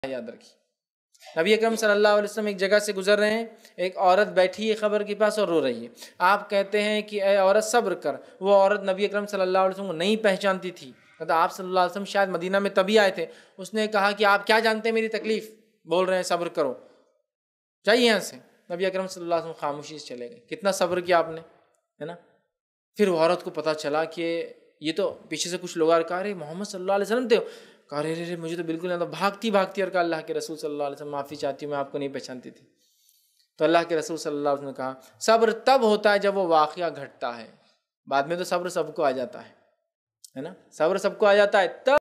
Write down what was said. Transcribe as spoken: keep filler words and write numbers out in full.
याद रखिए। नबी अकरम सल्लल्लाहु अलैहि वसल्लम एक जगह से गुजर रहे हैं, एक औरत बैठी है कब्र के पास और रो रही है। आप कहते हैं कि ए औरत सब्र कर। वो औरत नबी अकरम सल्लल्लाहु अलैहि वसल्लम को नहीं पहचानती थी, मतलब आप सल्लल्लाहु अलैहि वसल्लम शायद मदीना में तभी आए थे। उसने कहा कि आप क्या जानते हैं मेरी तकलीफ़, बोल रहे हैं सब्र करो, जाइए यहाँ से। नबी अकरम सल्लल्लाहु अलैहि वसल्लम खामोशी से चले गए। कितना सब्र किया आपने, है ना। फिर वो औरत को पता चला कि ये तो पीछे से कुछ लोग आ कहा अरे मोहम्मद सल्लल्लाहु अलैहि वसल्लम थे। कहा अरे रे मुझे तो बिल्कुल नहीं आता। भागती भागती और कहा अल्लाह के रसूल सल्लल्लाहु अलैहि वसल्लम माफ़ी चाहती हूँ, मैं आपको नहीं पहचानती थी। तो अल्लाह के रसूल सल्लल्लाहु अलैहि वसल्लम ने कहा सब्र तब होता है जब वो वाक़या घटता है, बाद में तो सब्र सबको आ जाता है, है ना। सब्र सबको आ जाता है तब